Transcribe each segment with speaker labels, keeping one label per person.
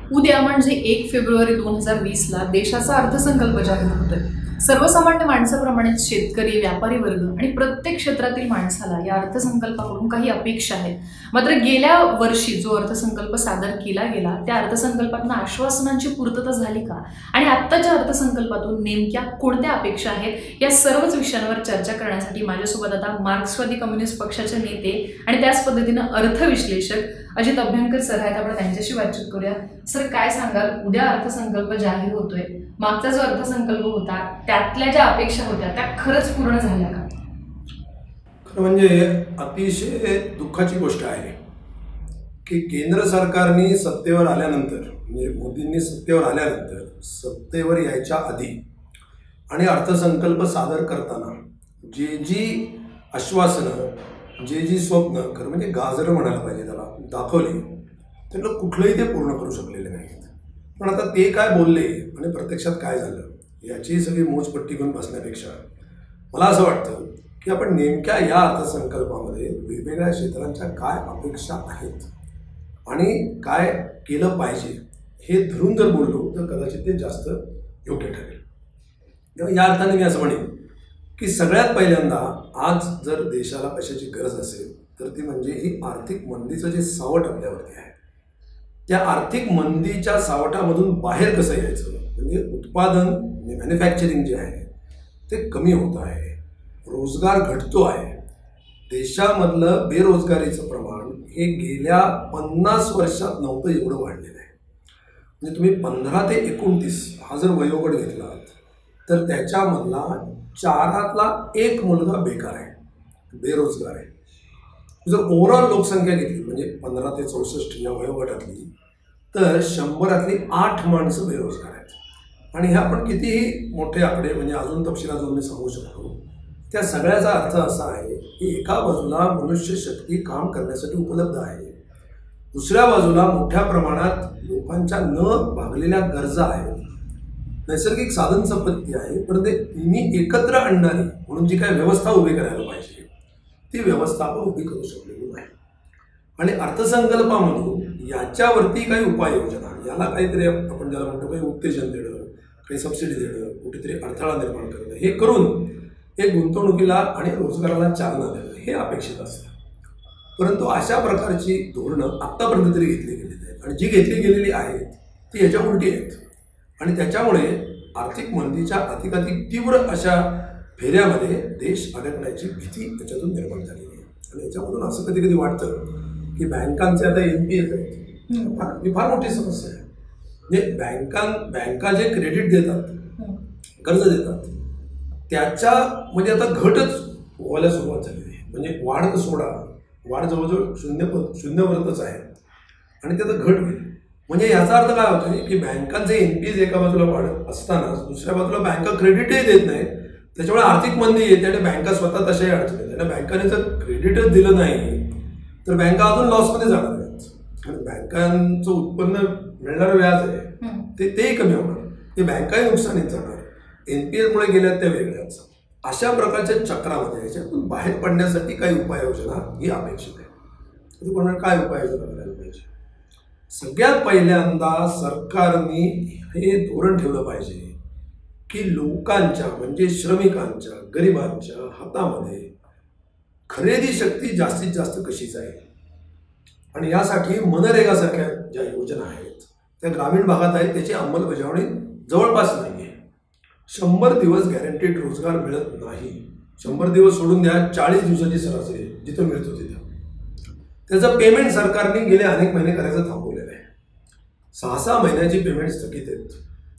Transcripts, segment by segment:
Speaker 1: उद्या म्हणजे 1 फेब्रुवारी 2020ला देशाचा अर्थसंकल्प जाहीर होतोय। सर्वसामान्य माणसाप्रमाणेच शेतकरी, व्यापारी वर्ग आणि प्रत्येक क्षेत्रातील माणसाला या अर्थसंकल्पाकडून काही अपेक्षा आहेत। मात्र गेल्या वर्षी जो अर्थसंकल्प सादर केला गेला त्या अर्थसंकल्पातून आश्वासनांची पूर्तता झाली का आणि आत्ताच्या अर्थसंकल्पातून नेमक्या कोणत्या अपेक्षा आहेत या सर्वच विषयांवर चर्चा करण्यासाठी माझ्यासोबत आता मार्क्सवादी कम्युनिस्ट पक्षाचे नेते आणि त्याच पद्धतीने अर्थविश्लेषक अजित अभ्यंकर सर आहेत। आपण त्यांच्याशी बातचीत करूया। सर, काय सांगाल, उद्या अर्थसंकल्प जाहीर होतोय, मागचा जो अर्थसंकल्प होता त्यातल्या ज्या अपेक्षा होत्या त्या खरंच पूर्ण झाल्या का?
Speaker 2: खरं म्हणजे अतिशय दुःखाची गोष्ट आहे की केंद्र सरकारने सत्तेवर आल्यानंतर म्हणजे मोदींनी सत्तेवर आल्यानंतर सत्तेवर यायच्या आधी आणि अर्थसंकल्प सादर करताना जी आश्वासनं, जी स्वप्न, खरं म्हणजे गाजरं म्हणायला पाहिजे त्याला, दाखवली त्यांना कुठलंही ते पूर्ण करू शकलेले नाहीत। पण आता ते काय बोलले आणि प्रत्यक्षात काय झालं याची सगळी मोजपट्टी घेऊन बसण्यापेक्षा मला असं वाटतं की आपण नेमक्या या अर्थसंकल्पामध्ये वेगवेगळ्या क्षेत्रांच्या काय अपेक्षा आहेत आणि काय केलं पाहिजे हे धरून जर बोललो तर कदाचित ते जास्त योग्य ठरेल। या अर्थाने मी असं म्हणेन की सगळ्यात पहिल्यांदा आज जर देशाला पैशाची गरज असेल तर ती म्हणजे ही आर्थिक मंदीचं जे सावट आपल्यावरती आहे त्या आर्थिक मंदीच्या सावटामधून बाहेर कसं यायचं, म्हणजे उत्पादन म्हणजे मॅन्युफॅक्चरिंग जे आहे ते कमी होत आहे, रोजगार घटतो आहे, देशामधलं बेरोजगारीचं प्रमाण हे गेल्या 50 वर्षात नव्हतं एवढं वाढलेलं आहे। म्हणजे तुम्ही 15 ते 29 हा जर वयोगट घेतलात तर त्याच्यामधला 4तला 1 मुलगा बेकार आहे, बेरोजगार आहे। जर ओव्हरऑल लोकसंख्या घेतली म्हणजे 15 ते 64 या वयोगटातली तर 100तली 8 माणसं बेरोजगार आहेत। आणि हे आपण कितीही मोठे आकडे म्हणजे अजून तपशिलात जाऊन मी सांगू शकतो, त्या सगळ्याचा अर्थ असा आहे की एका बाजूला मनुष्यशक्ती काम करण्यासाठी उपलब्ध आहे, दुसऱ्या बाजूला मोठ्या प्रमाणात लोकांच्या न भागलेल्या गरजा आहेत, नैसर्गिक साधन संपत्ती आहे, पण ते तिन्ही एकत्र आणणारी म्हणून जी काय व्यवस्था उभी करायला पाहिजे ती व्यवस्था आपण उभी करू शकलेली नाही। आणि अर्थसंकल्पामधून याच्यावरती काही उपाययोजना, याला काहीतरी आपण ज्याला म्हणतो काही उत्तेजन देणं, काही सबसिडी देणं, कुठेतरी अडथळा निर्माण करणं, हे करून एक गुंतवणुकीला आणि रोजगाराला चालना देणं हे अपेक्षित असतं। परंतु अशा प्रकारची धोरणं आत्तापर्यंत तरी घेतली गेलेली आहेत आणि जी घेतली गेलेली आहेत ती ह्याच्या उलटी आहेत आणि त्याच्यामुळे आर्थिक मंदीच्या अधिकाधिक तीव्र अशा फेऱ्यामध्ये देश अडकण्याची भीती त्याच्यातून निर्माण झालेली आहे। आणि याच्यामधून असं कधी कधी वाटतं की बँकांचे आता NPA आहेत, ही फार मोठी समस्या आहे। म्हणजे बँका जे क्रेडिट देतात, कर्ज देतात, त्याच्या म्हणजे आता घटच व्हायला सुरुवात झालेली आहे। म्हणजे वाढ तर सोडा, वाढ जवळजवळ शून्यवरच आहे आणि त्यात घट होईल। म्हणजे याचा अर्थ काय होतो की बँकांचे NPAs एका बाजूला वाढत असतानाच दुसऱ्या बाजूला बँका क्रेडिटही देत नाहीत, त्याच्यामुळे आर्थिक मंदी येते आणि बँका स्वतः तशाही अडचणीत आणि बँकाने जर क्रेडिटच दिलं नाही तर बँका अजून लॉसमध्ये जाणार आहेत आणि बँकांचं उत्पन्न मिळणारं व्याज आहे तेही कमी होणार, ते बँकाही नुकसानीत जाणार, NPAमुळे गेल्यात त्या वेगळ्याच। अशा प्रकारच्या चक्रामध्ये याच्यातून बाहेर पडण्यासाठी काही उपाययोजना ही अपेक्षित आहे। पण काय उपाययोजना करायला पाहिजे? सगळ्यात पहिल्यांदा सरकारने हे धोरण ठेवलं पाहिजे की लोकांच्या म्हणजे श्रमिकांच्या, गरिबांच्या हातामध्ये खरेदी शक्ती जास्तीत जास्त कशी जाईल आणि यासाठी मनरेगासारख्या ज्या योजना आहेत त्या ग्रामीण भागात आहेत, त्याची अंमलबजावणी जवळपास नाही आहे। 100 दिवस गॅरंटीड रोजगार मिळत नाही, 100 दिवस सोडून द्या, 40 दिवसाची सरासरी जिथं मिळतो तिथं त्याचं पेमेंट सरकारने गेले अनेक महिने करायचं थांबवलेलं आहे। 6-6 महिन्याची पेमेंट स्थगित आहेत।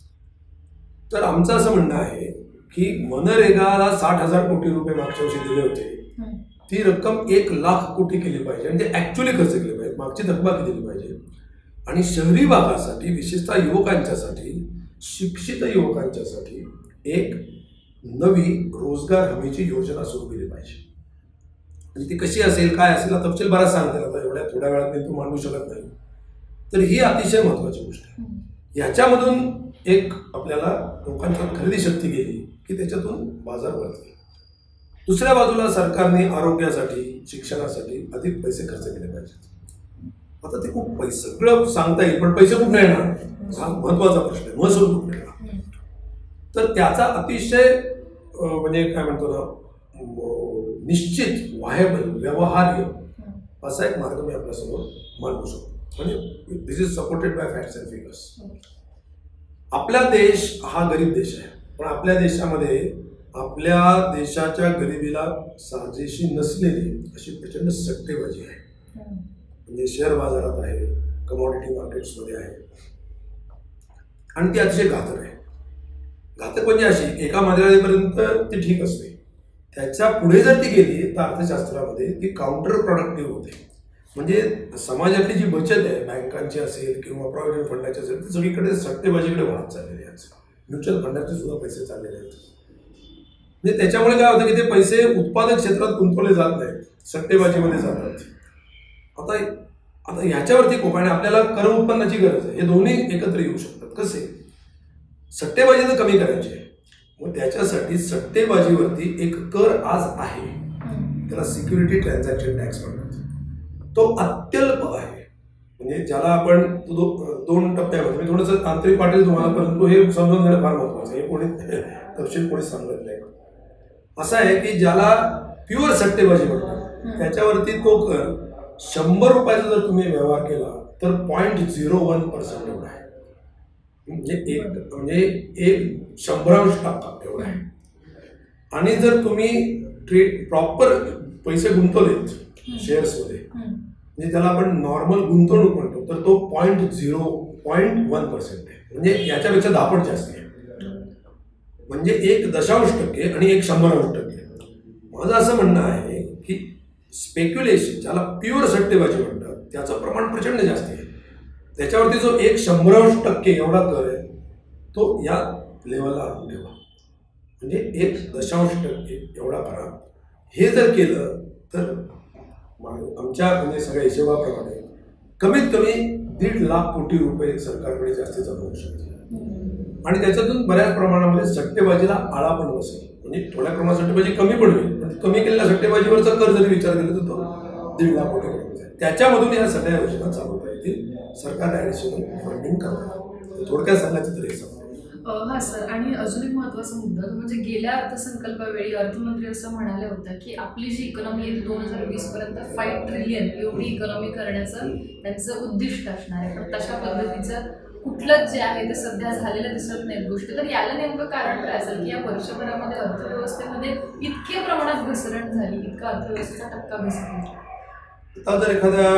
Speaker 2: तर आमचं असं म्हणणं आहे की मनरेगाला 60,000 कोटी रुपये मागच्या वर्षी दिले होते, ती रक्कम 1,00,000 कोटी केली पाहिजे आणि ते ॲक्च्युली खर्च केले पाहिजे, मागची थकबाकी दिली पाहिजे आणि शहरी भागासाठी विशेषतः युवकांच्यासाठी, शिक्षित युवकांच्यासाठी एक नवी रोजगार हमीची योजना सुरू केली पाहिजे। आणि ती कशी असेल, काय असेल, तपशील बराच सांगता आता एवढ्या थोड्या वेळात मी तो मांडू शकत नाही, तर ही अतिशय महत्त्वाची गोष्ट आहे। याच्यामधून एक आपल्याला लोकांच्या खरेदी शक्ती गेली की त्याच्यातून बाजार वळतील। दुसऱ्या बाजूला सरकारने आरोग्यासाठी, शिक्षणासाठी अधिक पैसे खर्च केले पाहिजेत। आता ते खूप सगळं सांगता येईल, पण पैसे कुठे येणार हा महत्वाचा प्रश्न आहे. महसूल कुठे येणार? तर त्याचा अतिशय म्हणजे काय म्हणतो ना, निश्चित व्हायबल व्यवहार्य असा एक मार्ग मी आपल्यासमोर मांडू शकतो. म्हणजे this is supported by facts and figures. आपला देश हा गरीब देश आहे, पण आपल्या देशामध्ये आपल्या देशाच्या गरिबीला साजेशी नसलेली अशी प्रचंड सट्टेबाजी आहे. म्हणजे शेअर बाजारात आहे, कमॉडिटी मार्केट्समध्ये आहे, आणि ती अतिशय घातक आहे. घातक म्हणजे अशी एका मर्यादेपर्यंत ती ठीक असते, त्याच्या पुढे जर ती गेली तर अर्थशास्त्रामध्ये ती काउंटर प्रोडक्टिव्ह होते. म्हणजे समाजातली जी बचत आहे बँकांची असेल किंवा प्रॉव्हिडंट फंडाची असेल ती सगळीकडे सट्टेबाजीकडे वाहत चाललेली आहे. म्युच्युअल फंडाचे सुद्धा पैसे चाललेले आहेत. म्हणजे त्याच्यामुळे काय होतं की ते पैसे उत्पादक क्षेत्रात गुंतवले जात नाहीत, सट्टेबाजीमध्ये जातात. आता ह्याच्यावरती खूप आणि आपल्याला कर उत्पन्नाची गरज आहे. हे दोन्ही एकत्र येऊ शकतात. कसे? सट्टेबाजी तर कमी करायची आहे, मग त्याच्यासाठी सट्टेबाजीवरती एक कर आज आहे, त्याला सिक्युरिटी ट्रान्झॅक्शन टॅक्स म्हणतात. तो अत्यल्प आहे, म्हणजे ज्याला आपण दोन टप्प्यामध्ये, मी थोडंसं तांत्रिक वाटेल तुम्हाला, परंतु हे समजून घेणं फार महत्वाचं आहे. हे कोणी तपशील कोणी सांगत नाही. असं आहे की ज्याला प्युअर सट्टेबाजी म्हणतात त्याच्यावरती तो कर 100 रुपयाचा जर तुम्ही व्यवहार केला तर 0.01% एवढा आहे. म्हणजे एक 100% एवढा आहे. आणि जर तुम्ही प्रॉपर पैसे गुंतवलेत शेअर्समध्ये, म्हणजे त्याला आपण नॉर्मल गुंतवणूक म्हणतो, तर तो 0.1% आहे. म्हणजे याच्यापेक्षा 10 जास्त आहे. म्हणजे 1.0% आणि 1/100%. माझं असं म्हणणं आहे की स्पेक्युलेशन, ज्याला प्युअर सट्टेबाजी म्हणतात, त्याचं प्रमाण प्रचंड जास्त आहे. त्याच्यावरती जो 1/100% एवढा कर आहे तो या लेवलला आणून ठेवा. म्हणजे 1.0% एवढा करा. हे जर केलं तर आमच्या म्हणजे सगळ्या हिशोबाप्रमाणे कमीत कमी 1.5 लाख कोटी रुपये सरकारकडे जास्ती जमा होऊ शकते. आणि त्याच्यातून बऱ्याच प्रमाणामध्ये सट्टेबाजीला आळा पण बसेल. म्हणजे थोड्या प्रमाणात सट्टेबाजी कमी पण होईल, पण कमी केलेल्या सट्टेबाजीवरचा कर जरी विचार केला तर तो 1.5 लाख कोटी रुपये जाईल. त्याच्यामधून या सगळ्या योजना चालवता येतील. सरकार ॲडिशनल फंडिंग करतात. थोडक्यात सांगायचं तरी सांगा.
Speaker 1: हा सर, आणि अजून एक महत्त्वाचा मुद्दा म्हणजे गेल्या अर्थसंकल्पावेळी अर्थमंत्री असं म्हणाले होते की आपली जी इकॉनॉमी आहे 2020 पर्यंत 5 ट्रिलियन एवढी इकॉनॉमी करण्याचं त्यांचं उद्दिष्ट असणार आहे. पण तशा पद्धतीचं कुठलंच जे आहे ते सध्या झालेलं दिसत नाही गोष्टी. तर याला नेमकं कारण काय असेल की या वर्षभरामध्ये अर्थव्यवस्थेमध्ये इतके प्रमाणात घसरण झाली, इतका अर्थव्यवस्थेचा टक्का घसरला?
Speaker 2: आता जर एखाद्या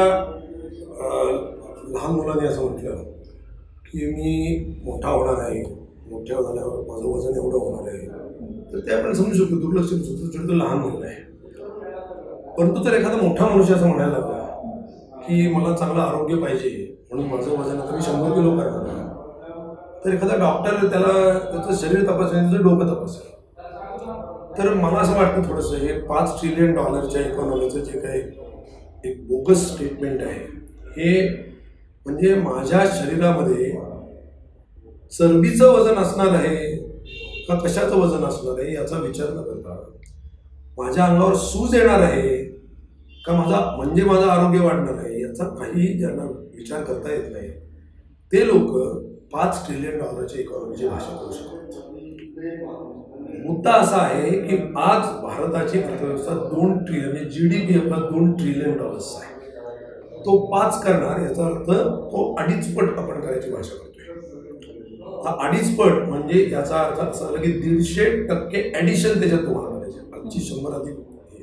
Speaker 2: लहान मुलाने असं म्हटलं की मी मोठा होणार आहे, मोठ्या झाल्यावर माझं वजन एवढं होणार आहे, तर ते आपण समजू शकतो दुर्लक्ष तो लहान मुलं आहे. परंतु जर एखादा मोठा मनुष्य असं म्हणायला लागला की मला चांगलं आरोग्य पाहिजे म्हणून माझं वजन आता मी 100 किलो करणार आहे, तर एखादा डॉक्टर त्याला त्याचं शरीर तपासेल, त्याचं डोकं तपासेल. तर मला असं वाटतं थोडंसं हे $5 ट्रिलियन इकॉनॉमीचं जे काही एक बोगस स्टेटमेंट आहे, हे म्हणजे माझ्या शरीरामध्ये चरबीचं वजन असणार आहे का कशाचं वजन असणार आहे याचा विचार न करता, माझ्या अंगावर सूज येणार आहे का माझं आरोग्य वाढणार आहे याचा काही ज्यांना विचार करता येत नाही, ते लोक $5 ट्रिलियन इकॉनॉमीची भाषा करू शकतात. मुद्दा असा आहे की आज भारताची अर्थव्यवस्था 2 ट्रिलियन, GDP आपला $2 ट्रिलियन आहे. तो 5 करणार याचा अर्थ तो 2.5 पट आपण करायची भाषा करतोय. हा 2.5 पट म्हणजे याचा अर्थ असा झाला की 150% ॲडिशन त्याच्यात तुम्हाला करायचे. आजची 100 अधिक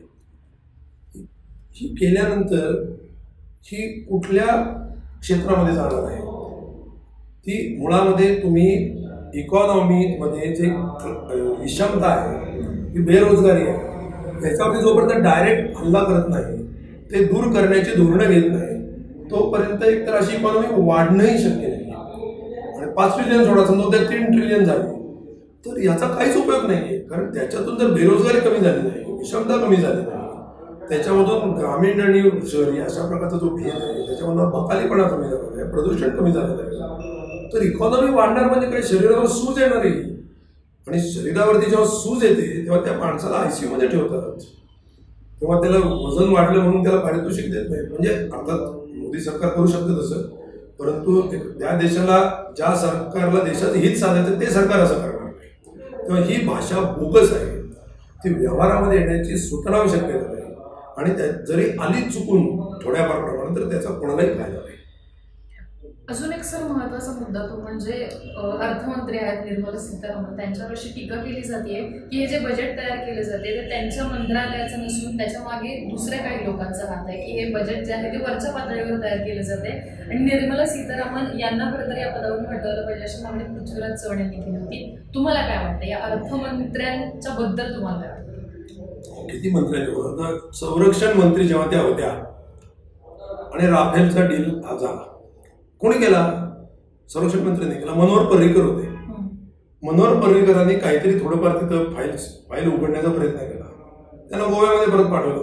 Speaker 2: ही केल्यानंतर ही कुठल्या क्षेत्रामध्ये जाणार आहे? ती मुळामध्ये तुम्ही इकॉनॉमीमध्ये जे विषमता आहे, ही बेरोजगारी आहे, याच्यावरती जोपर्यंत डायरेक्ट हल्ला करत नाही, ते दूर करण्याची धोरणं घेत नाही, तोपर्यंत एकतर अशी इकॉनॉमी वाढणंही शक्य नाही. आणि 5 ट्रिलियन सोडा, समजा उद्या 3 ट्रिलियन झाली तर याचा काहीच उपयोग नाही आहे. कारण त्याच्यातून जर बेरोजगारी कमी झाली नाही, विषमता कमी झाली नाही, त्याच्यामधून ग्रामीण आणि शहरी अशा प्रकारचा जो भेद आहे त्याच्यामधून बकालीपणा कमी झाला नाही, प्रदूषण कमी झालं नाही, तर इकॉनॉमी वाढणार म्हणजे काही शरीरावर सूज येणार आहे. आणि शरीरावरती जेव्हा सूज येते तेव्हा त्या माणसाला ICU मध्ये ठेवतात. तेव्हा त्याला वजन वाढलं म्हणून त्याला पारितोषिक देत नाही. म्हणजे अर्थात मोदी सरकार करू शकते तसं, परंतु त्या देशाला, ज्या सरकारला देशाचं हित साधायचं ते सरकार असं करणार नाही. तेव्हा ही भाषा बोगस आहे, ती व्यवहारामध्ये येण्याची सुतराव शक्यता नाही. आणि जरी आली चुकून थोड्याफार प्रमाणात तर त्याचा कोणालाही फायदा नाही.
Speaker 1: अजून एक सर महत्त्वाचा मुद्दा तो म्हणजे अर्थमंत्री आहेत निर्मला सीतारामन, त्यांच्यावर अशी टीका केली जाते की हे जे बजेट तयार केले जाते ते त्यांच्या मंत्रालयाचं नसून त्याच्या मागे दुसऱ्या काही लोकांचा हात आहे, की हे बजेट जे आहे ते वरच्या पातळीवर तयार केले जाते. आणि निर्मला सीतारामन यांना खरं तर या पदावरून हटवलं पाहिजे अशी मागणी पृथ्वीराज चव्हाण यांनी केली होती. तुम्हाला काय वाटतं या अर्थमंत्र्यांच्या बद्दल? तुम्हाला काय वाटतं?
Speaker 2: किती मंत्र्यांचे होतं? संरक्षण मंत्री जेव्हा त्या होत्या आणि राफेलचा डील झाला, कोणी केला? संरक्षण मंत्र्यांनी केला. मनोहर पर्रिकर होते. मनोहर पर्रिकरांनी काहीतरी थोडंफार तिथं फाईल उघडण्याचा प्रयत्न केला, त्यांना गोव्यामध्ये परत पाठवलं.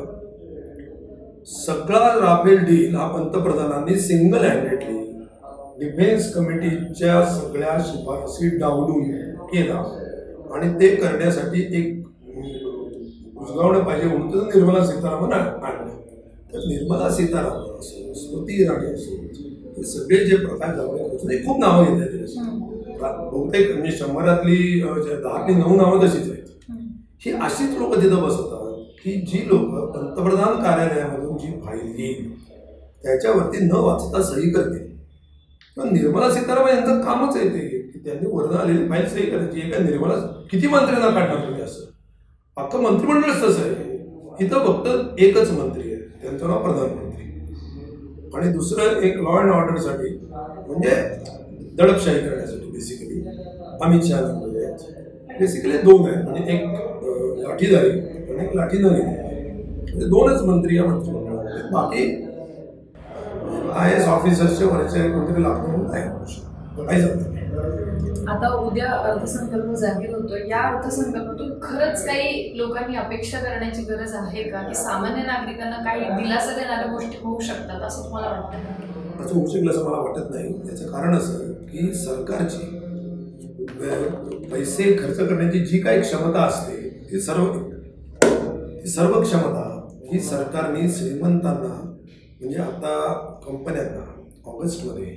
Speaker 2: सगळा राफेल डील हा पंतप्रधानांनी सिंगल हँडेडली डिफेन्स कमिटीच्या सगळ्या शिफारसी डावलून केला. आणि ते करण्यासाठी एक उजगावणं पाहिजे म्हणून तर निर्मला सीतारामन आणलं. तर निर्मला सीतारामन असो, स्मृती इराणी असो, हे सगळे जे प्रकार झाले ते खूप नावं घेत आहेत. बहुतेक म्हणजे 100तली 10तली 9 नावं तशीच आहेत. ही अशीच लोक तिथं बसवतात की जी लोक पंतप्रधान कार्यालयामधून जी फाईल येईल त्याच्यावरती न वाचता सही करतील. पण निर्मला सीतारामन यांचं कामच आहे ते की त्यांनी वरनं आलेली फाईल सही करायची. एका निर्मला किती मंत्र्यांना काढणार तुम्ही? असं अख्खं मंत्रिमंडळच तसं आहे. इथं फक्त एकच मंत्री आहे, त्यांचं नाव प्रधानमंत्री. आणि दुसरं एक लॉ अँड ऑर्डरसाठी म्हणजे दडपशाही करण्यासाठी बेसिकली अमित शहा आहेत. बेसिकली 2 आहेत, म्हणजे एक लाठीधारी आणि एक लाठी न घेतली. 2च मंत्री या मंत्रिमंडळामध्ये. बाकी IAS ऑफिसर्सच्या वरचे कोणतरी लागतो म्हणून काही जमत नाही.
Speaker 1: आता उद्या अर्थसंकल्प जाहीर होतोय. या अर्थसंकल्पातून खरंच काही लोकांनी अपेक्षा करण्याची गरज आहे का, की सामान्य नागरिकांना काही दिलासा देणाऱ्या गोष्टी होऊ शकतात असं तुम्हाला वाटतं?
Speaker 2: असं होऊ शकलं असं मला वाटत नाही. याचं कारण असं की सरकारची पैसे खर्च करण्याची जी काही क्षमता असते ती सर्व क्षमता ही सरकारने श्रीमंतांना, म्हणजे आता कंपन्यांना ऑगस्टमध्ये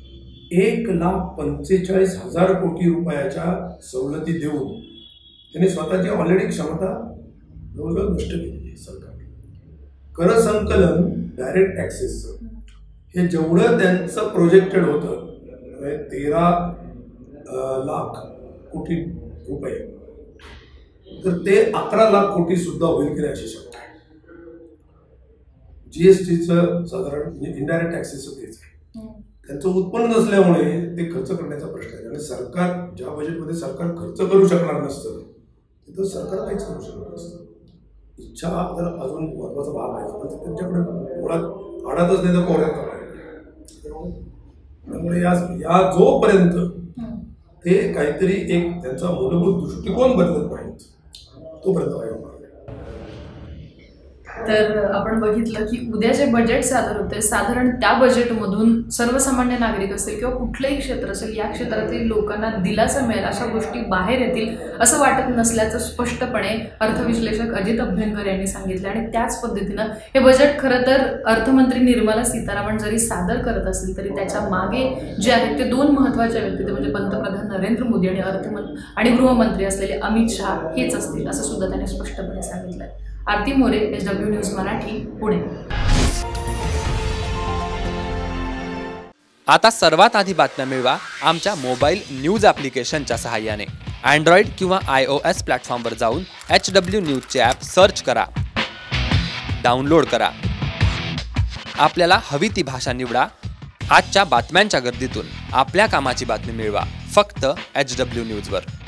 Speaker 2: 1,45,000 कोटी रुपयाच्या सवलती देऊन त्यांनी स्वतःची ऑलरेडी क्षमता जवळजवळ नष्ट केली आहे सरकारने. कर संकलन, डायरेक्ट टॅक्सेसचं हे जेवढं त्यांचं प्रोजेक्टेड होतं 13 लाख कोटी रुपये, तर ते 11 लाख कोटी सुद्धा होईल की नाही अशी शक्यता आहे. GSTचं साधारण म्हणजे इनडायरेक्ट टॅक्सेसचं तेच आहे. त्यांचं उत्पन्न नसल्यामुळे ते खर्च करण्याचा प्रश्न आहे. आणि सरकार ज्या बजेटमध्ये सरकार खर्च करू शकणार नसतं तिथं सरकार काहीच करू शकणार नसतं. इच्छा हा तर अजून महत्त्वाचा भाग आहे, पण त्यांच्याकडे मुळात आणतच नाही तर कोऱ्यात करणार. त्यामुळे या जोपर्यंत ते काहीतरी एक त्यांचा मूलभूत दृष्टिकोन बदलत नाहीत तोपर्यंत काय होणार.
Speaker 1: तर आपण बघितलं की उद्या जे बजेट सादर होते, साधारण त्या बजेटमधून सर्वसामान्य नागरिक असेल किंवा कुठलंही क्षेत्र असेल या क्षेत्रातील लोकांना दिलासा मिळेल अशा गोष्टी बाहेर येतील असं वाटत नसल्याचं स्पष्टपणे अर्थविश्लेषक अजित अभ्यंकर यांनी सांगितलं. आणि त्याच पद्धतीनं हे बजेट खरं तर अर्थमंत्री निर्मला सीतारामन जरी सादर करत असतील तरी त्याच्या मागे जे आहेत ते 2 महत्त्वाच्या व्यक्ती, ते म्हणजे पंतप्रधान नरेंद्र मोदी आणि गृहमंत्री असलेले अमित शहा हेच असतील असं सुद्धा त्यांनी स्पष्टपणे सांगितलं. Aarti More, SW news Marathi, Pune.
Speaker 3: आता सर्वात आधी बातम्या मिळवा आमच्या मोबाईल न्यूज ॲप्लिकेशनच्या सहाय्याने. अँड्रॉइड किंवा iOS प्लॅटफॉर्मवर जाऊन HW न्यूजचे ॲप सर्च करा, डाउनलोड करा. आपल्याला हवी ती भाषा निवडा. आजच्या बातम्यांच्या गर्दीतून आपल्या कामाची बातमी मिळवा फक्त HW न्यूजवर.